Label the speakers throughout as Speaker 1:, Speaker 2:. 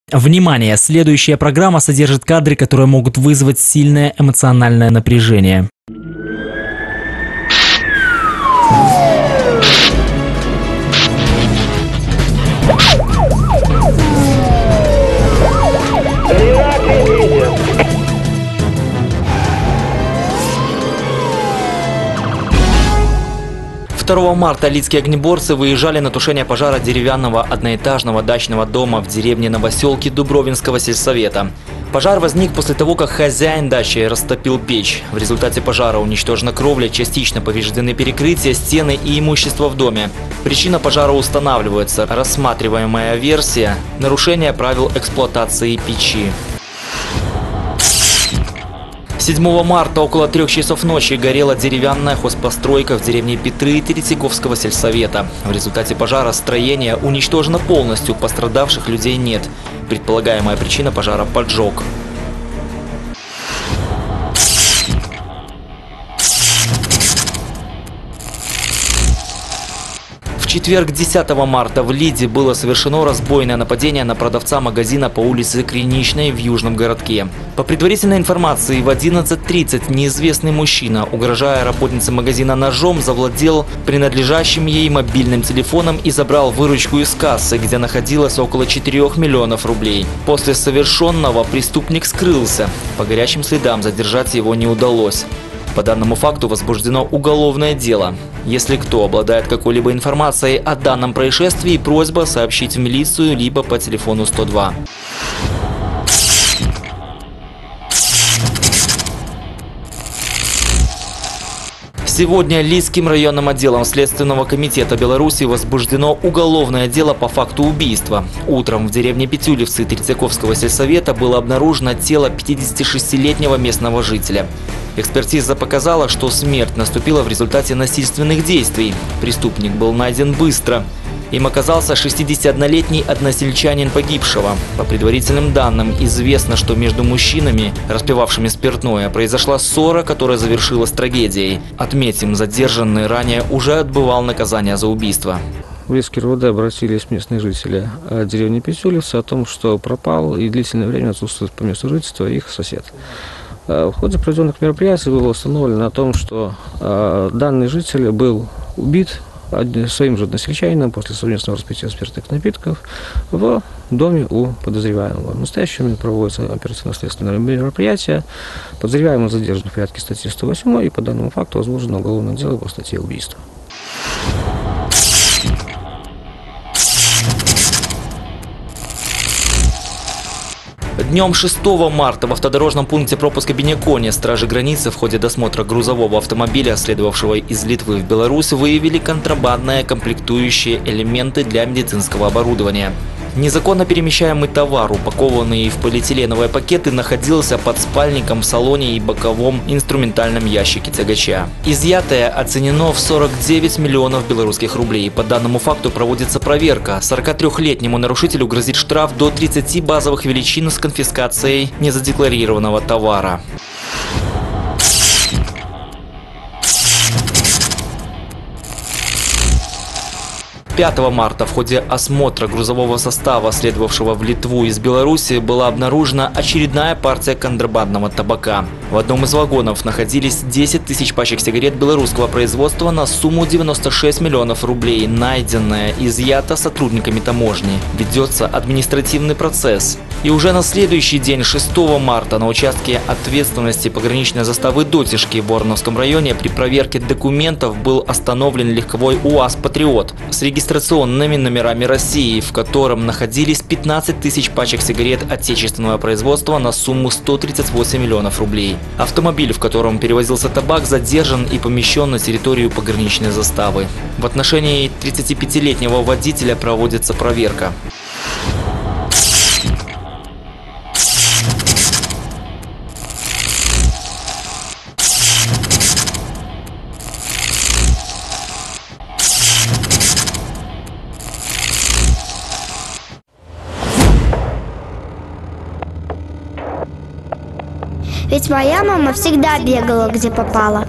Speaker 1: Внимание! Следующая программа содержит кадры, которые могут вызвать сильное эмоциональное напряжение. «2 марта лидские огнеборцы выезжали на тушение пожара деревянного одноэтажного дачного дома в деревне Новоселки Дубровинского сельсовета. Пожар возник после того, как хозяин дачи растопил печь. В результате пожара уничтожена кровля, частично повреждены перекрытия, стены и имущество в доме. Причина пожара устанавливается. Рассматриваемая версия – нарушение правил эксплуатации печи. 7 марта около 3 часов ночи горела деревянная хозпостройка в деревне Петры Теретьяковского сельсовета. В результате пожара строение уничтожено полностью, пострадавших людей нет. Предполагаемая причина пожара – поджог. В четверг, 10 марта, в Лиде было совершено разбойное нападение на продавца магазина по улице Криничной в Южном городке. По предварительной информации, в 11:30 неизвестный мужчина, угрожая работнице магазина ножом, завладел принадлежащим ей мобильным телефоном и забрал выручку из кассы, где находилось около 4 миллионов рублей. После совершенного преступник скрылся. По горячим следам задержать его не удалось. По данному факту возбуждено уголовное дело. Если кто обладает какой-либо информацией о данном происшествии, просьба сообщить в милицию либо по телефону 102. Сегодня Лидским районным отделом Следственного комитета Беларуси возбуждено уголовное дело по факту убийства. Утром в деревне Петюлевцы Теретьяковского сельсовета было обнаружено тело 56-летнего местного жителя. Экспертиза показала, что смерть наступила в результате насильственных действий. Преступник был найден быстро. Им оказался 61-летний односельчанин погибшего. По предварительным данным, известно, что между мужчинами, распивавшими спиртное, произошла ссора, которая завершилась трагедией. Отметим, задержанный ранее уже отбывал наказание за убийство.
Speaker 2: В Лидский РУВД обратились местные жители деревни Петюлевцы о том, что пропал и длительное время отсутствует по месту жительства их сосед. В ходе проведенных мероприятий было установлено о том, что данный житель был убит своим же односельчанином после совместного распития спиртных напитков в доме у подозреваемого. В настоящее время проводятся оперативно-следственные мероприятия. Подозреваемый задержан в порядке статьи 108 и по данному факту возбуждено уголовное дело по статье убийства.
Speaker 1: Днем 6 марта в автодорожном пункте пропуска Бенеконе стражи границы в ходе досмотра грузового автомобиля, следовавшего из Литвы в Беларусь, выявили контрабандные комплектующие элементы для медицинского оборудования. Незаконно перемещаемый товар, упакованный в полиэтиленовые пакеты, находился под спальником в салоне и боковом инструментальном ящике тягача. Изъятое оценено в 49 миллионов белорусских рублей. По данному факту проводится проверка. 43-летнему нарушителю грозит штраф до 30 базовых величин с конфискацией незадекларированного товара. 5 марта в ходе осмотра грузового состава, следовавшего в Литву из Беларуси, была обнаружена очередная партия контрабандного табака. В одном из вагонов находились 10 тысяч пачек сигарет белорусского производства на сумму 96 миллионов рублей. Найденное изъято сотрудниками таможни. Ведется административный процесс. И уже на следующий день, 6 марта, на участке ответственности пограничной заставы Дотишки в Воронцовском районе при проверке документов был остановлен легковой УАЗ «Патриот» с регистрационными номерами России, в котором находились 15 тысяч пачек сигарет отечественного производства на сумму 138 миллионов рублей. Автомобиль, в котором перевозился табак, задержан и помещен на территорию пограничной заставы. В отношении 35-летнего водителя проводится проверка.
Speaker 3: Ведь моя мама всегда бегала, где попала.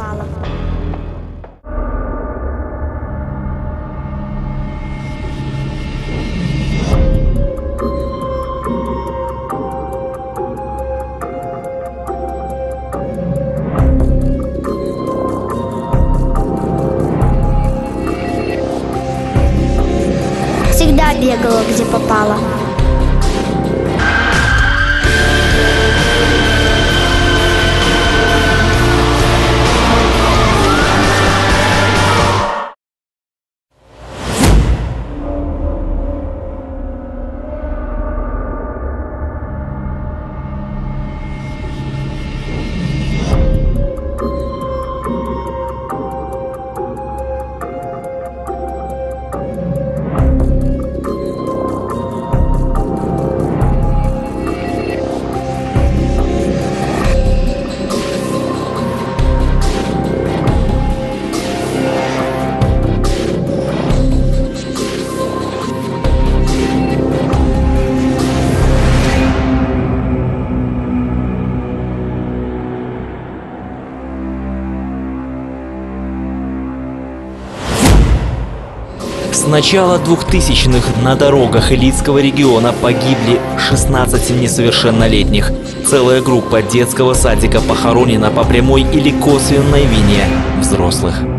Speaker 1: начала 2000-х на дорогах Илицкого региона погибли 16 несовершеннолетних. Целая группа детского садика похоронена по прямой или косвенной вине взрослых.